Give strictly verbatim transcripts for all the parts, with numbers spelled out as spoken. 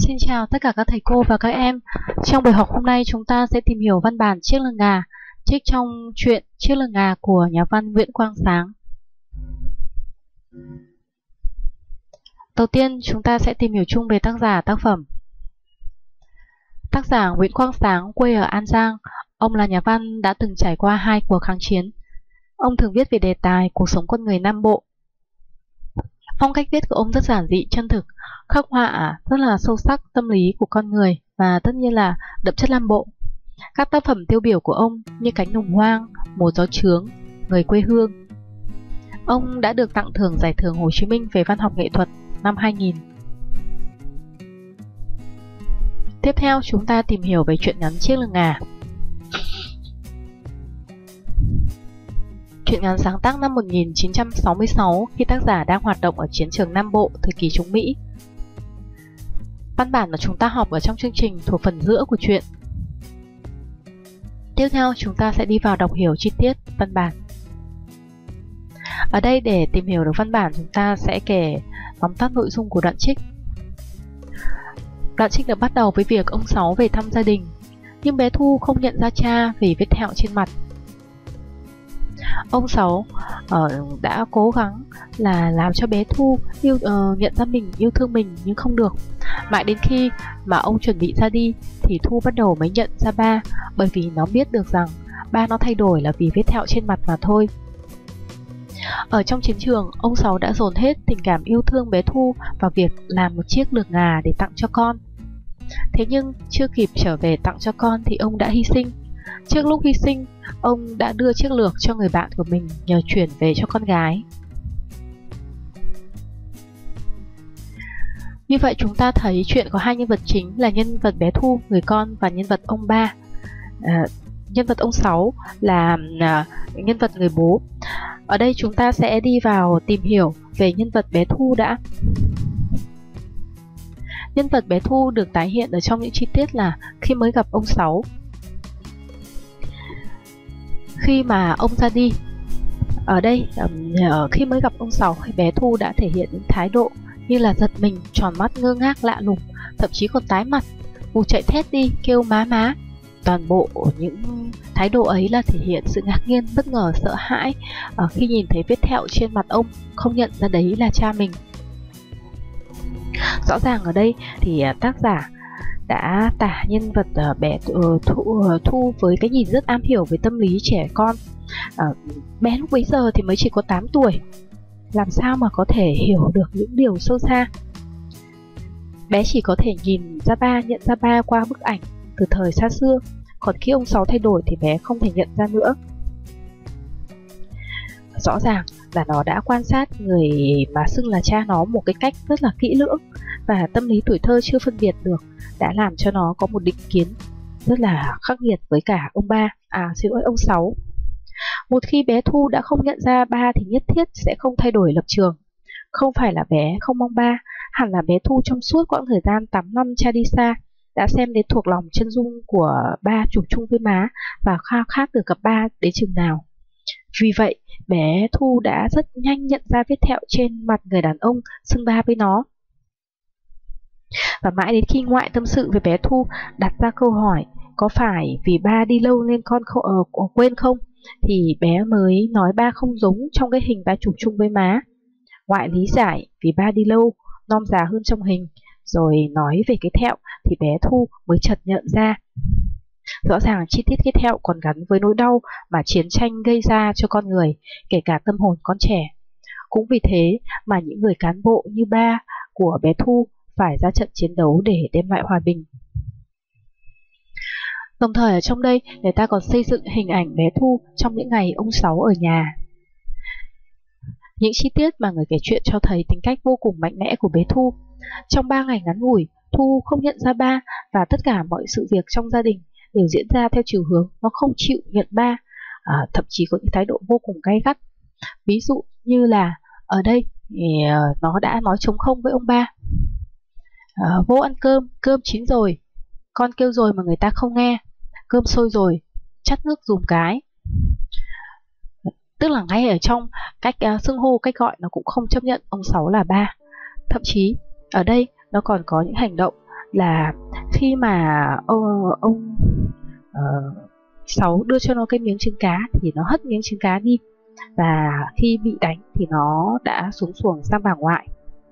Xin chào tất cả các thầy cô và các em. Trong buổi học hôm nay chúng ta sẽ tìm hiểu văn bản Chiếc lưng gà, trích trong truyện Chiếc lưng gà của nhà văn Nguyễn Quang Sáng. Đầu tiên chúng ta sẽ tìm hiểu chung về tác giả tác phẩm. Tác giả Nguyễn Quang Sáng quê ở An Giang. Ông là nhà văn đã từng trải qua hai cuộc kháng chiến. Ông thường viết về đề tài cuộc sống con người Nam Bộ. Phong cách viết của ông rất giản dị, chân thực, khắc họa rất là sâu sắc tâm lý của con người và tất nhiên là đậm chất Nam Bộ. Các tác phẩm tiêu biểu của ông như Cánh đồng hoang, Mùa gió chướng, Người quê hương. Ông đã được tặng thưởng Giải thưởng Hồ Chí Minh về văn học nghệ thuật năm hai nghìn. Tiếp theo chúng ta tìm hiểu về truyện ngắn Chiếc lưng gà. Truyện ngắn sáng tác năm một nghìn chín trăm sáu mươi sáu khi tác giả đang hoạt động ở chiến trường Nam Bộ thời kỳ chống Mỹ. Văn bản mà chúng ta học ở trong chương trình thuộc phần giữa của truyện. Tiếp theo chúng ta sẽ đi vào đọc hiểu chi tiết văn bản. Ở đây để tìm hiểu được văn bản chúng ta sẽ kể tóm tắt nội dung của đoạn trích. Đoạn trích được bắt đầu với việc ông Sáu về thăm gia đình, nhưng bé Thu không nhận ra cha vì vết thẹo trên mặt. Ông Sáu uh, đã cố gắng là làm cho bé Thu yêu, uh, nhận ra mình, yêu thương mình nhưng không được. Mãi đến khi mà ông chuẩn bị ra đi thì Thu bắt đầu mới nhận ra ba, bởi vì nó biết được rằng ba nó thay đổi là vì vết thẹo trên mặt mà thôi. Ở trong chiến trường, ông Sáu đã dồn hết tình cảm yêu thương bé Thu vào việc làm một chiếc lược gà để tặng cho con. Thế nhưng chưa kịp trở về tặng cho con thì ông đã hy sinh. Trước lúc hy sinh, ông đã đưa chiếc lược cho người bạn của mình nhờ chuyển về cho con gái. Như vậy chúng ta thấy chuyện có hai nhân vật chính là nhân vật bé Thu, người con, và nhân vật ông ba. À, nhân vật ông Sáu là à, nhân vật người bố. Ở đây chúng ta sẽ đi vào tìm hiểu về nhân vật bé Thu đã. Nhân vật bé Thu được tái hiện ở trong những chi tiết là khi mới gặp ông Sáu. Khi mà ông ra đi, ở đây khi mới gặp ông Sáu thì bé Thu đã thể hiện những thái độ như là giật mình, tròn mắt, ngơ ngác, lạ lùng, thậm chí còn tái mặt, vù chạy thét đi, kêu má má. Toàn bộ những thái độ ấy là thể hiện sự ngạc nhiên, bất ngờ, sợ hãi ở khi nhìn thấy vết thẹo trên mặt ông, không nhận ra đấy là cha mình. Rõ ràng ở đây thì tác giả đã tả nhân vật uh, bé uh, thu, uh, Thu với cái nhìn rất am hiểu về tâm lý trẻ con. uh, Bé lúc bấy giờ thì mới chỉ có tám tuổi, làm sao mà có thể hiểu được những điều sâu xa. Bé chỉ có thể nhìn ra ba, nhận ra ba qua bức ảnh từ thời xa xưa, còn khi ông Sáu thay đổi thì bé không thể nhận ra nữa. Rõ ràng là nó đã quan sát người mà xưng là cha nó một cái cách rất là kỹ lưỡng, và tâm lý tuổi thơ chưa phân biệt được đã làm cho nó có một định kiến rất là khắc nghiệt với cả ông ba, à xin lỗi ông Sáu. Một khi bé Thu đã không nhận ra ba thì nhất thiết sẽ không thay đổi lập trường. Không phải là bé không mong ba, hẳn là bé Thu trong suốt quãng thời gian tám năm cha đi xa đã xem đến thuộc lòng chân dung của ba chụp chung với má và khao khát được gặp ba đến chừng nào. Vì vậy, bé Thu đã rất nhanh nhận ra vết thẹo trên mặt người đàn ông xưng ba với nó. Và mãi đến khi ngoại tâm sự với bé Thu, đặt ra câu hỏi có phải vì ba đi lâu nên con không, uh, quên không, thì bé mới nói ba không giống trong cái hình ba chụp chung với má. Ngoại lý giải vì ba đi lâu, non già hơn trong hình, rồi nói về cái thẹo thì bé Thu mới chợt nhận ra. Rõ ràng chi tiết cái thẹo còn gắn với nỗi đau mà chiến tranh gây ra cho con người, kể cả tâm hồn con trẻ. Cũng vì thế mà những người cán bộ như ba của bé Thu phải ra trận chiến đấu để đem lại hòa bình. Đồng thời ở trong đây, người ta còn xây dựng hình ảnh bé Thu trong những ngày ông Sáu ở nhà. Những chi tiết mà người kể chuyện cho thấy tính cách vô cùng mạnh mẽ của bé Thu. Trong ba ngày ngắn ngủi, Thu không nhận ra ba, và tất cả mọi sự việc trong gia đình đều diễn ra theo chiều hướng nó không chịu nhận ba, à, thậm chí có những thái độ vô cùng gay gắt. Ví dụ như là ở đây thì uh, nó đã nói trống không với ông ba. Uh, vô ăn cơm, cơm chín rồi, con kêu rồi mà người ta không nghe, cơm sôi rồi, chắt nước dùm cái. Tức là ngay ở trong cách uh, xưng hô, cách gọi nó cũng không chấp nhận ông Sáu là ba. Thậm chí ở đây nó còn có những hành động là khi mà ông, ông uh, Sáu đưa cho nó cái miếng trứng cá thì nó hất miếng trứng cá đi, và khi bị đánh thì nó đã xuống xuồng sang bà ngoại.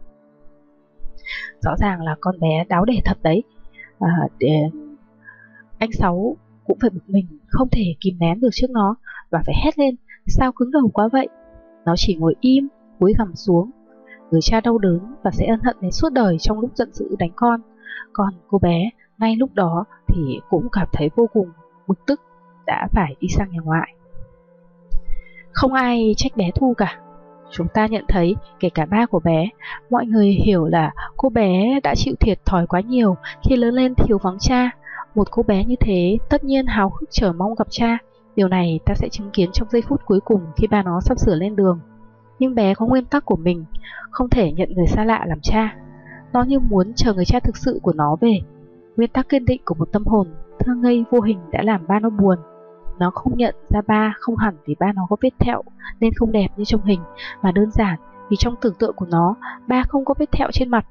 Rõ ràng là con bé đáo để thật đấy. à, để, Anh Sáu cũng phải bực mình, không thể kìm nén được trước nó và phải hét lên: sao cứng đầu quá vậy? Nó chỉ ngồi im, cúi gằm xuống. Người cha đau đớn và sẽ ân hận đến suốt đời trong lúc giận dữ đánh con. Còn cô bé ngay lúc đó thì cũng cảm thấy vô cùng bực tức, đã phải đi sang nhà ngoại. Không ai trách bé Thu cả. Chúng ta nhận thấy, kể cả ba của bé, mọi người hiểu là cô bé đã chịu thiệt thòi quá nhiều khi lớn lên thiếu vắng cha. Một cô bé như thế tất nhiên háo hức chờ mong gặp cha. Điều này ta sẽ chứng kiến trong giây phút cuối cùng khi ba nó sắp sửa lên đường. Nhưng bé có nguyên tắc của mình, không thể nhận người xa lạ làm cha. Nó như muốn chờ người cha thực sự của nó về. Nguyên tắc kiên định của một tâm hồn thơ ngây vô hình đã làm ba nó buồn. Nó không nhận ra ba không hẳn vì ba nó có vết thẹo nên không đẹp như trong hình, mà đơn giản vì trong tưởng tượng của nó, ba không có vết thẹo trên mặt.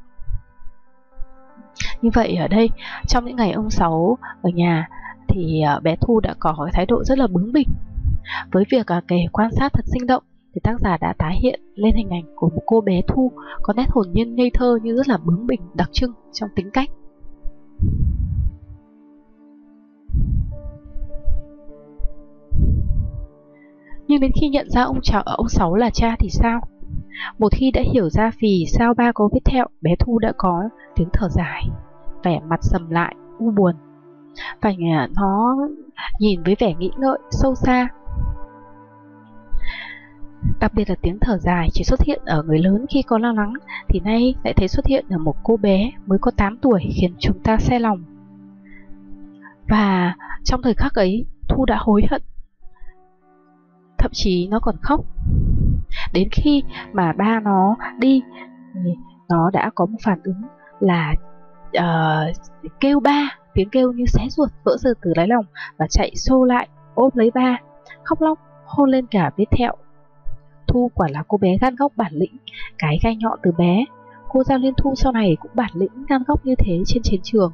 Như vậy ở đây, trong những ngày ông Sáu ở nhà thì bé Thu đã có cái thái độ rất là bướng bỉnh. Với việc kể quan sát thật sinh động thì tác giả đã tái hiện lên hình ảnh của một cô bé Thu có nét hồn nhiên ngây thơ nhưng rất là bướng bỉnh đặc trưng trong tính cách. Nhưng đến khi nhận ra ông cháu ông Sáu là cha thì sao? Một khi đã hiểu ra vì sao ba có vết thẹo, bé Thu đã có tiếng thở dài, vẻ mặt sầm lại, u buồn. Và nó nhìn với vẻ nghĩ ngợi sâu xa. Đặc biệt là tiếng thở dài chỉ xuất hiện ở người lớn khi có lo lắng, thì nay lại thấy xuất hiện ở một cô bé mới có tám tuổi, khiến chúng ta xe lòng. Và trong thời khắc ấy, Thu đã hối hận, thậm chí nó còn khóc. Đến khi mà ba nó đi, nó đã có một phản ứng là uh, kêu ba, tiếng kêu như xé ruột vỡ ra từ đáy lòng, và chạy xô lại ôm lấy ba, khóc lóc hôn lên cả vết thẹo. Thu quả là cô bé gan góc bản lĩnh, cái gai nhọn từ bé. Cô Giao Liên Thu sau này cũng bản lĩnh gan góc như thế trên chiến trường.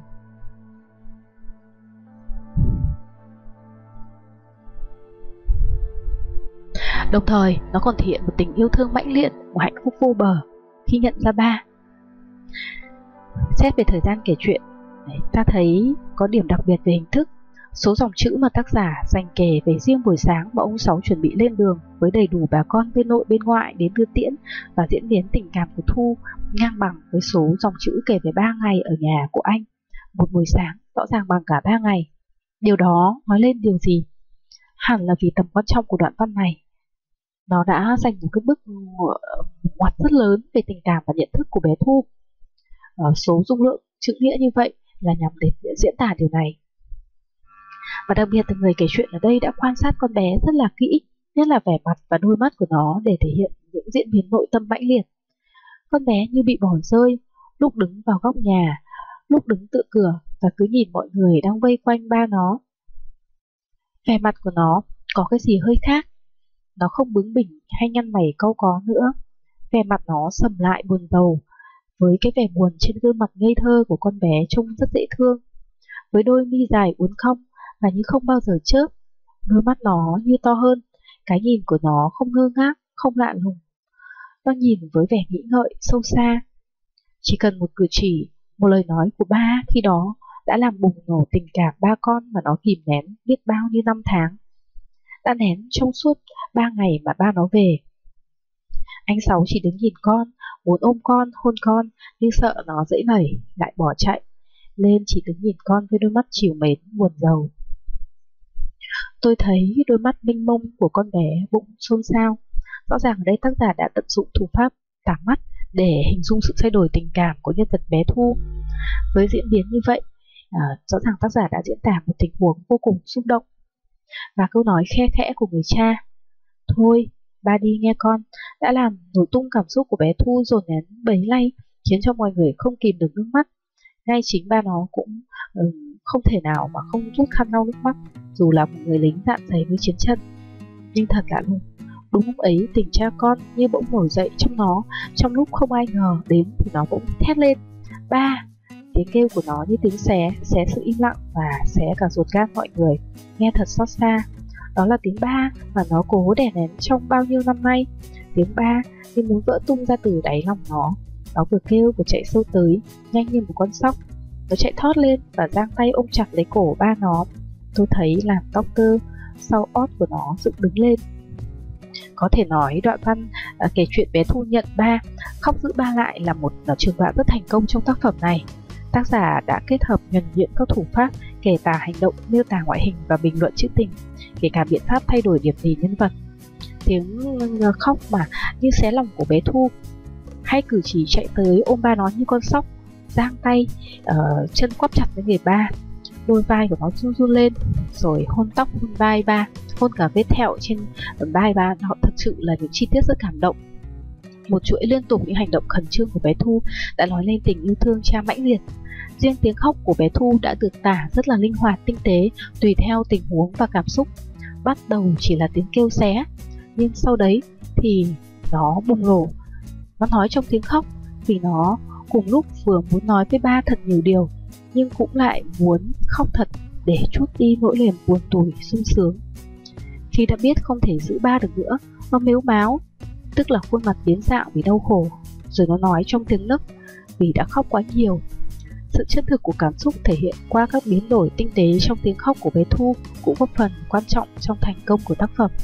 Đồng thời, nó còn thể hiện một tình yêu thương mãnh liệt, một hạnh phúc vô bờ khi nhận ra ba. Xét về thời gian kể chuyện, ta thấy có điểm đặc biệt về hình thức. Số dòng chữ mà tác giả dành kể về riêng buổi sáng mà ông Sáu chuẩn bị lên đường với đầy đủ bà con bên nội bên ngoại đến đưa tiễn, và diễn biến tình cảm của Thu ngang bằng với số dòng chữ kể về ba ngày ở nhà của anh. Một buổi sáng rõ ràng bằng cả ba ngày. Điều đó nói lên điều gì? Hẳn là vì tầm quan trọng của đoạn văn này. Nó đã dành một cái bước ngoặt rất lớn về tình cảm và nhận thức của bé Thu. Ở số dung lượng chữ nghĩa như vậy là nhằm để diễn tả điều này. Và đặc biệt là người kể chuyện ở đây đã quan sát con bé rất là kỹ, nhất là vẻ mặt và đôi mắt của nó để thể hiện những diễn biến nội tâm mãnh liệt. Con bé như bị bỏ rơi, lúc đứng vào góc nhà, lúc đứng tựa cửa và cứ nhìn mọi người đang vây quanh ba nó. Vẻ mặt của nó có cái gì hơi khác. Nó không bướng bỉnh hay nhăn mày cau có nữa. Vẻ mặt nó sầm lại buồn rầu, với cái vẻ buồn trên gương mặt ngây thơ của con bé trông rất dễ thương. Với đôi mi dài uốn cong và như không bao giờ chớp, đôi mắt nó như to hơn, cái nhìn của nó không ngơ ngác, không lạ lùng. Nó nhìn với vẻ nghĩ ngợi sâu xa. Chỉ cần một cử chỉ, một lời nói của ba khi đó đã làm bùng nổ tình cảm ba con mà nó kìm nén biết bao nhiêu năm tháng. Đã nén trong suốt ba ngày mà ba nó về. Anh Sáu chỉ đứng nhìn con, muốn ôm con, hôn con, nhưng sợ nó dễ nảy, lại bỏ chạy. Lên chỉ đứng nhìn con với đôi mắt trìu mến, buồn rầu. Tôi thấy đôi mắt mênh mông của con bé bụng xôn xao. Rõ ràng ở đây tác giả đã tận dụng thủ pháp tả mắt để hình dung sự thay đổi tình cảm của nhân vật bé Thu. Với diễn biến như vậy, à, rõ ràng tác giả đã diễn tả một tình huống vô cùng xúc động. Và câu nói khe khẽ của người cha, "Thôi, ba đi nghe con", đã làm nổ tung cảm xúc của bé Thu dồn nén bấy lay, khiến cho mọi người không kìm được nước mắt. Ngay chính ba nó cũng ừ, không thể nào mà không rút khăn lau nước mắt, dù là một người lính dạn dày với chiến trận. Nhưng thật lạ lùng, đúng lúc ấy tình cha con như bỗng nổi dậy trong nó, trong lúc không ai ngờ đến thì nó bỗng thét lên: "Ba!" tiếng kêu của nó như tiếng xé, xé sự im lặng và xé cả ruột gan mọi người, nghe thật xót xa. Đó là tiếng ba mà nó cố đè nén trong bao nhiêu năm nay. Tiếng ba như muốn vỡ tung ra từ đáy lòng nó. Nó vừa kêu vừa chạy sâu tới, nhanh như một con sóc. Nó chạy thót lên và giang tay ôm chặt lấy cổ ba nó. Tôi thấy làm tóc tơ sau ót của nó dựng đứng lên. Có thể nói đoạn văn à, kể chuyện bé Thu nhận ba, khóc giữ ba lại là một trường đoạn rất thành công trong tác phẩm này. Tác giả đã kết hợp nhuần nhuyễn các thủ pháp kể tả hành động, miêu tả ngoại hình và bình luận trữ tình, kể cả biện pháp thay đổi điểm nhìn nhân vật. Tiếng khóc mà như xé lòng của bé Thu, hay cử chỉ chạy tới ôm ba nó như con sóc, giang tay, uh, chân quắp chặt với người ba, đôi vai của nó run run lên, rồi hôn tóc, hôn vai ba, hôn cả vết thẹo trên vai ba. Họ thật sự là những chi tiết rất cảm động. Một chuỗi liên tục những hành động khẩn trương của bé Thu đã nói lên tình yêu thương cha mãnh liệt. Riêng tiếng khóc của bé Thu đã được tả rất là linh hoạt, tinh tế, tùy theo tình huống và cảm xúc. Bắt đầu chỉ là tiếng kêu xé, nhưng sau đấy thì nó bùng nổ. Nó nói trong tiếng khóc vì nó cùng lúc vừa muốn nói với ba thật nhiều điều, nhưng cũng lại muốn khóc thật để trút đi nỗi niềm buồn tủi sung sướng. Khi đã biết không thể giữ ba được nữa, nó mếu máo, tức là khuôn mặt biến dạng vì đau khổ, rồi nó nói trong tiếng nấc vì đã khóc quá nhiều. Sự chân thực của cảm xúc thể hiện qua các biến đổi tinh tế trong tiếng khóc của bé Thu cũng góp phần quan trọng trong thành công của tác phẩm.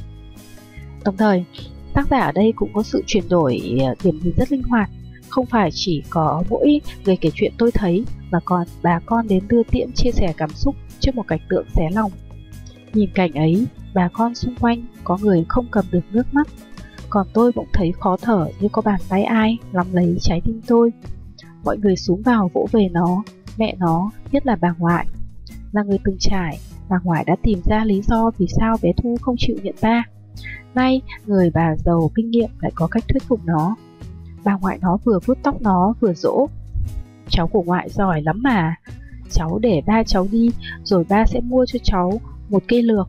Đồng thời, tác giả ở đây cũng có sự chuyển đổi điểm nhìn rất linh hoạt. Không phải chỉ có mỗi người kể chuyện tôi thấy, mà còn bà con đến đưa tiễn chia sẻ cảm xúc trước một cảnh tượng xé lòng. Nhìn cảnh ấy, bà con xung quanh có người không cầm được nước mắt, còn tôi cũng thấy khó thở như có bàn tay ai nắm lấy trái tim tôi. Mọi người xúm vào vỗ về nó, mẹ nó, nhất là bà ngoại. Là người từng trải, bà ngoại đã tìm ra lý do vì sao bé Thu không chịu nhận ba. Nay, người bà giàu kinh nghiệm lại có cách thuyết phục nó. Bà ngoại nó vừa vuốt tóc nó vừa dỗ: cháu của ngoại giỏi lắm mà, cháu để ba cháu đi, rồi ba sẽ mua cho cháu một cây lược.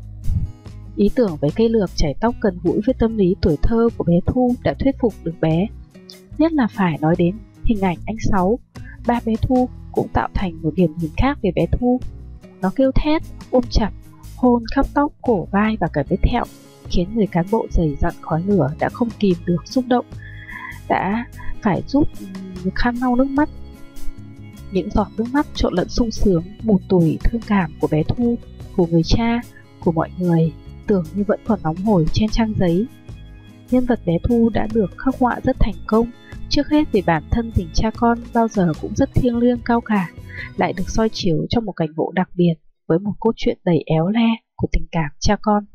Ý tưởng về cây lược chải tóc gần gũi với tâm lý tuổi thơ của bé Thu đã thuyết phục được bé. Nhất là phải nói đến hình ảnh anh Sáu, ba bé Thu, cũng tạo thành một điểm nhìn khác về bé Thu. Nó kêu thét, ôm chặt, hôn khắp tóc, cổ, vai và cả vết thẹo, khiến người cán bộ dày dặn khói lửa đã không kìm được xúc động, đã phải giúp khăn lau nước mắt. Những giọt nước mắt trộn lẫn sung sướng, buồn tủi, thương cảm của bé Thu, của người cha, của mọi người, tưởng như vẫn còn nóng hổi trên trang giấy. Nhân vật bé Thu đã được khắc họa rất thành công, trước hết vì bản thân tình cha con bao giờ cũng rất thiêng liêng cao cả, lại được soi chiếu trong một cảnh ngộ đặc biệt với một cốt truyện đầy éo le của tình cảm cha con.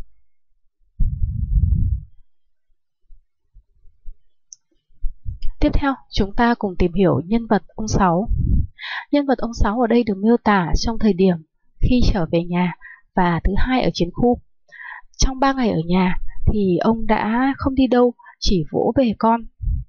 Tiếp theo, chúng ta cùng tìm hiểu nhân vật ông Sáu. Nhân vật ông Sáu ở đây được miêu tả trong thời điểm khi trở về nhà và thứ hai ở chiến khu. Trong ba ngày ở nhà thì ông đã không đi đâu, chỉ vỗ về con.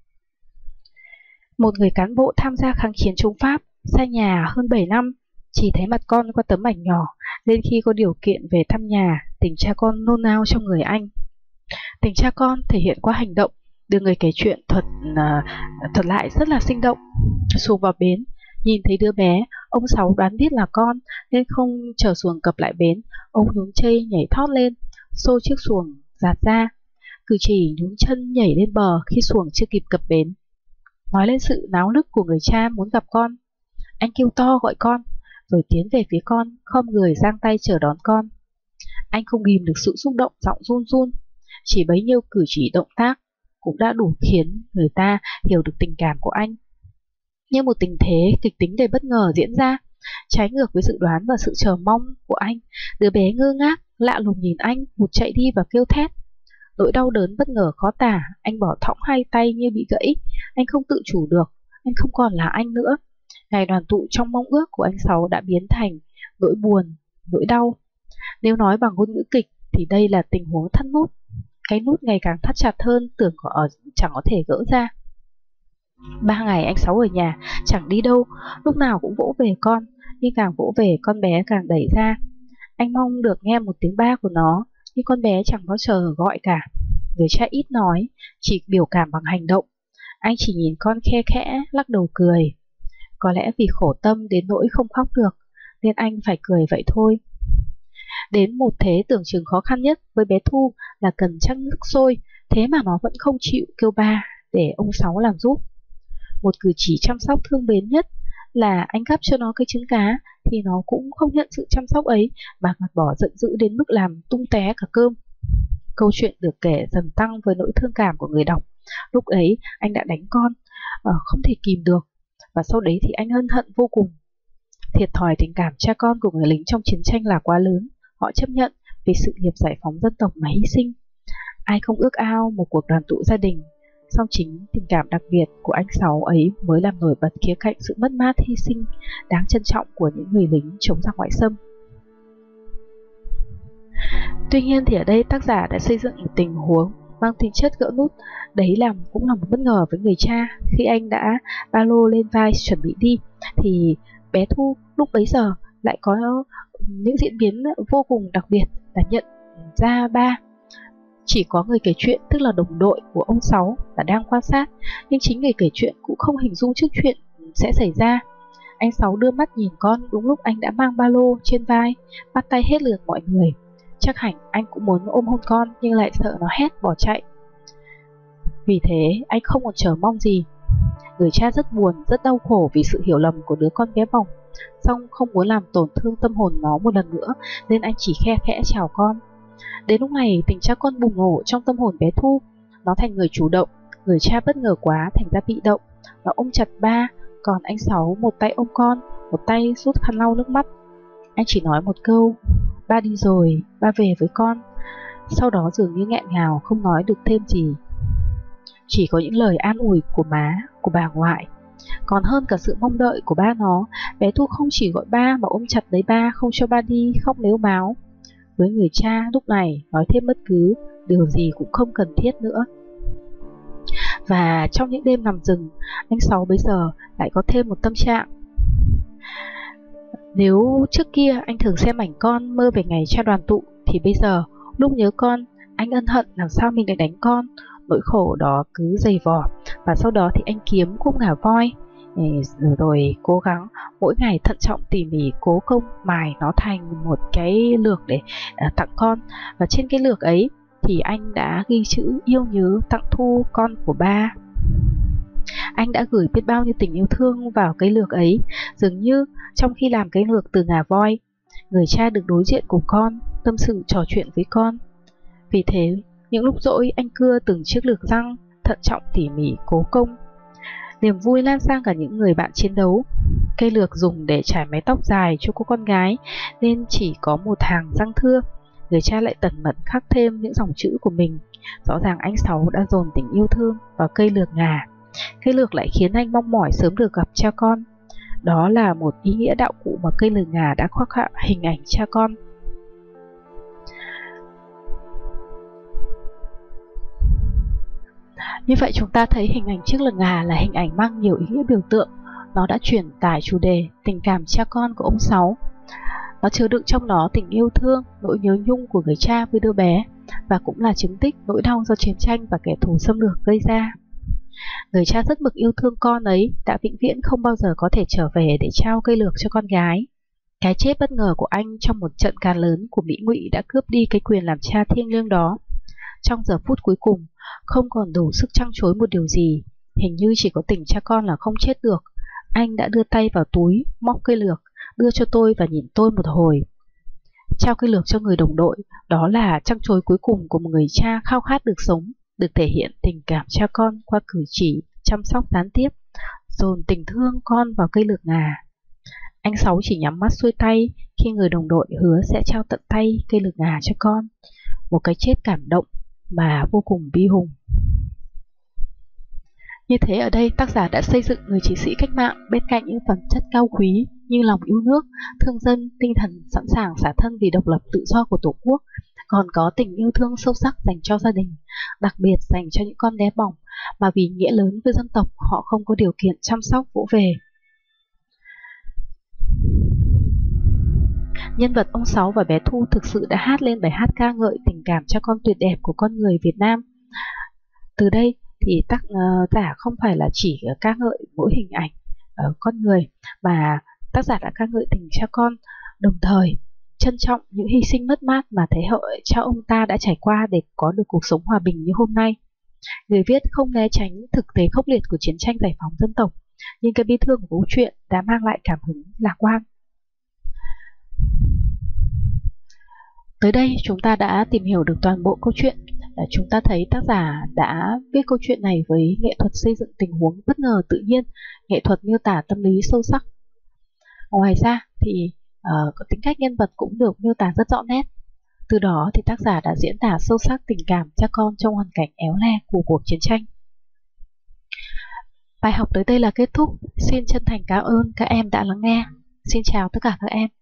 Một người cán bộ tham gia kháng chiến chống Pháp, xa nhà hơn bảy năm, chỉ thấy mặt con qua tấm ảnh nhỏ, nên khi có điều kiện về thăm nhà, tình cha con nôn nao trong người anh. Tình cha con thể hiện qua hành động, được người kể chuyện thuật uh, thuật lại rất là sinh động. Xuồng vào bến, nhìn thấy đứa bé, ông Sáu đoán biết là con nên không chở xuồng cập lại bến. Ông nhún chây nhảy thót lên, xô chiếc xuồng dạt ra, cử chỉ nhún chân nhảy lên bờ khi xuồng chưa kịp cập bến. Nói lên sự náo nức của người cha muốn gặp con. Anh kêu to gọi con, rồi tiến về phía con, khom người giang tay chờ đón con. Anh không ghìm được sự xúc động, giọng run run. Chỉ bấy nhiêu cử chỉ động tác cũng đã đủ khiến người ta hiểu được tình cảm của anh. Như một tình thế kịch tính đầy bất ngờ diễn ra, trái ngược với dự đoán và sự chờ mong của anh. Đứa bé ngơ ngác, lạ lùng nhìn anh, vụt chạy đi và kêu thét. Nỗi đau đớn bất ngờ khó tả, anh bỏ thõng hai tay như bị gãy. Anh không tự chủ được, anh không còn là anh nữa. Ngày đoàn tụ trong mong ước của anh Sáu đã biến thành nỗi buồn, nỗi đau. Nếu nói bằng ngôn ngữ kịch thì đây là tình huống thắt nút. Cái nút ngày càng thắt chặt hơn, tưởng ở chẳng có thể gỡ ra. Ba ngày anh Sáu ở nhà, chẳng đi đâu, lúc nào cũng vỗ về con, nhưng càng vỗ về con bé càng đẩy ra. Anh mong được nghe một tiếng ba của nó, nhưng con bé chẳng bao giờ gọi cả. Người cha ít nói, chỉ biểu cảm bằng hành động. Anh chỉ nhìn con khe khẽ, lắc đầu cười. Có lẽ vì khổ tâm đến nỗi không khóc được, nên anh phải cười vậy thôi. Đến một thế tưởng chừng khó khăn nhất với bé Thu là cần chắc nước sôi, thế mà nó vẫn không chịu kêu ba để ông Sáu làm giúp. Một cử chỉ chăm sóc thương mến nhất là anh gắp cho nó cái trứng cá, thì nó cũng không nhận sự chăm sóc ấy mà gạt bỏ giận dữ đến mức làm tung té cả cơm. Câu chuyện được kể dần tăng với nỗi thương cảm của người đọc. Lúc ấy anh đã đánh con, không thể kìm được, và sau đấy thì anh ân hận vô cùng. Thiệt thòi tình cảm cha con của người lính trong chiến tranh là quá lớn. Họ chấp nhận vì sự nghiệp giải phóng dân tộc mà hy sinh. Ai không ước ao một cuộc đoàn tụ gia đình, song chính tình cảm đặc biệt của anh Sáu ấy mới làm nổi bật khía cạnh sự mất mát hy sinh đáng trân trọng của những người lính chống giặc ngoại xâm. Tuy nhiên thì ở đây tác giả đã xây dựng một tình huống mang tính chất gỡ nút. Đấy là cũng là một bất ngờ với người cha. Khi anh đã ba lô lên vai chuẩn bị đi, thì bé Thu lúc bấy giờ lại có những diễn biến vô cùng đặc biệt là nhận ra ba. Chỉ có người kể chuyện, tức là đồng đội của ông Sáu, là đang quan sát, nhưng chính người kể chuyện cũng không hình dung trước chuyện sẽ xảy ra. Anh Sáu đưa mắt nhìn con đúng lúc anh đã mang ba lô trên vai, bắt tay hết lượt mọi người. Chắc hẳn anh cũng muốn ôm hôn con, nhưng lại sợ nó hét bỏ chạy. Vì thế anh không còn chờ mong gì. Người cha rất buồn, rất đau khổ vì sự hiểu lầm của đứa con bé bỏng, song không muốn làm tổn thương tâm hồn nó một lần nữa, nên anh chỉ khe khẽ chào con. Đến lúc này tình cha con bùng nổ trong tâm hồn bé Thu. Nó thành người chủ động. Người cha bất ngờ quá thành ra bị động. Nó ôm chặt ba, còn anh Sáu một tay ôm con, một tay rút khăn lau nước mắt. Anh chỉ nói một câu: ba đi rồi, ba về với con. Sau đó dường như nghẹn ngào không nói được thêm gì. Chỉ có những lời an ủi của má, của bà ngoại. Còn hơn cả sự mong đợi của ba nó, bé Thu không chỉ gọi ba mà ôm chặt lấy ba, không cho ba đi, khóc mếu máo. Với người cha lúc này nói thêm bất cứ điều gì cũng không cần thiết nữa. Và trong những đêm nằm rừng, anh Sáu bây giờ lại có thêm một tâm trạng. Nếu trước kia anh thường xem ảnh con mơ về ngày cha đoàn tụ, thì bây giờ lúc nhớ con, anh ân hận làm sao mình lại đánh con. Nỗi khổ đó cứ dày vò. Và sau đó thì anh kiếm khúc ngà voi, rồi cố gắng mỗi ngày thận trọng tỉ mỉ cố công mài nó thành một cái lược để uh, tặng con. Và trên cái lược ấy thì anh đã ghi chữ yêu nhớ tặng Thu con của ba. Anh đã gửi biết bao nhiêu tình yêu thương vào cái lược ấy. Dường như trong khi làm cái lược từ ngà voi, người cha được đối diện cùng con, tâm sự trò chuyện với con. Vì thế những lúc rỗi anh cưa từng chiếc lược răng, thận trọng tỉ mỉ cố công. Niềm vui lan sang cả những người bạn chiến đấu. Cây lược dùng để trải mái tóc dài cho cô con gái nên chỉ có một hàng răng thưa. Người cha lại tẩn mật khắc thêm những dòng chữ của mình. Rõ ràng anh Sáu đã dồn tình yêu thương vào cây lược ngà. Cây lược lại khiến anh mong mỏi sớm được gặp cha con. Đó là một ý nghĩa đạo cụ mà cây lược ngà đã khắc họa hình ảnh cha con. Như vậy chúng ta thấy hình ảnh chiếc lược ngà là hình ảnh mang nhiều ý nghĩa biểu tượng. Nó đã truyền tải chủ đề tình cảm cha con của ông Sáu. Nó chứa đựng trong nó tình yêu thương, nỗi nhớ nhung của người cha với đứa bé, và cũng là chứng tích nỗi đau do chiến tranh và kẻ thù xâm lược gây ra. Người cha rất mực yêu thương con ấy đã vĩnh viễn không bao giờ có thể trở về để trao cây lược cho con gái. Cái chết bất ngờ của anh trong một trận càn lớn của Mỹ Ngụy đã cướp đi cái quyền làm cha thiêng liêng đó. Trong giờ phút cuối cùng, không còn đủ sức trăn trối một điều gì, hình như chỉ có tình cha con là không chết được. Anh đã đưa tay vào túi, móc cây lược, đưa cho tôi và nhìn tôi một hồi. Trao cây lược cho người đồng đội, đó là trăn trối cuối cùng của một người cha khao khát được sống, được thể hiện tình cảm cha con qua cử chỉ, chăm sóc gián tiếp, dồn tình thương con vào cây lược ngà. Anh Sáu chỉ nhắm mắt xuôi tay khi người đồng đội hứa sẽ trao tận tay cây lược ngà cho con. Một cái chết cảm động mà vô cùng bi hùng. Như thế ở đây tác giả đã xây dựng người chiến sĩ cách mạng bên cạnh những phẩm chất cao quý như lòng yêu nước, thương dân, tinh thần sẵn sàng xả thân vì độc lập tự do của Tổ quốc, còn có tình yêu thương sâu sắc dành cho gia đình, đặc biệt dành cho những con bé bỏng mà vì nghĩa lớn với dân tộc họ không có điều kiện chăm sóc vỗ về. Nhân vật ông Sáu và bé Thu thực sự đã hát lên bài hát ca ngợi tình cảm cha con tuyệt đẹp của con người Việt Nam. Từ đây thì tác giả không phải là chỉ ca ngợi mỗi hình ảnh uh, con người mà tác giả đã ca ngợi tình cha con, đồng thời trân trọng những hy sinh mất mát mà thế hệ cha ông ta đã trải qua để có được cuộc sống hòa bình như hôm nay. Người viết không né tránh thực tế khốc liệt của chiến tranh giải phóng dân tộc, nhưng cái bi thương của câu chuyện đã mang lại cảm hứng lạc quan. Tới đây chúng ta đã tìm hiểu được toàn bộ câu chuyện. Chúng ta thấy tác giả đã viết câu chuyện này với nghệ thuật xây dựng tình huống bất ngờ tự nhiên, nghệ thuật miêu tả tâm lý sâu sắc. Ngoài ra thì uh, tính cách nhân vật cũng được miêu tả rất rõ nét. Từ đó thì tác giả đã diễn tả sâu sắc tình cảm cha con trong hoàn cảnh éo le của cuộc chiến tranh. Bài học tới đây là kết thúc. Xin chân thành cảm ơn các em đã lắng nghe. Xin chào tất cả các em.